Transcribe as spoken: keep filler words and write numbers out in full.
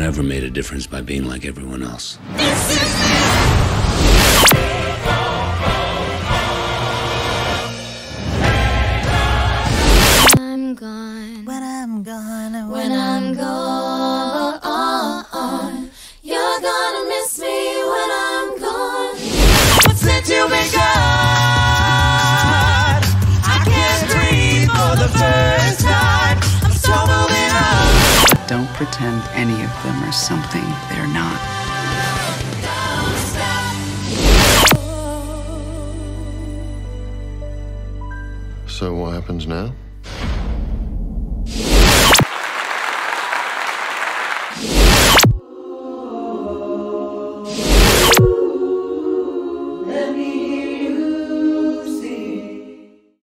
never made a difference by being like everyone else. I'm gone. When I'm gone, When I'm gone, you're gonna miss me when I'm gone. what's meant to be God? I can't breathe for the first time. I'm so moving on. Don't pretend any of them are something they're not. So what happens now?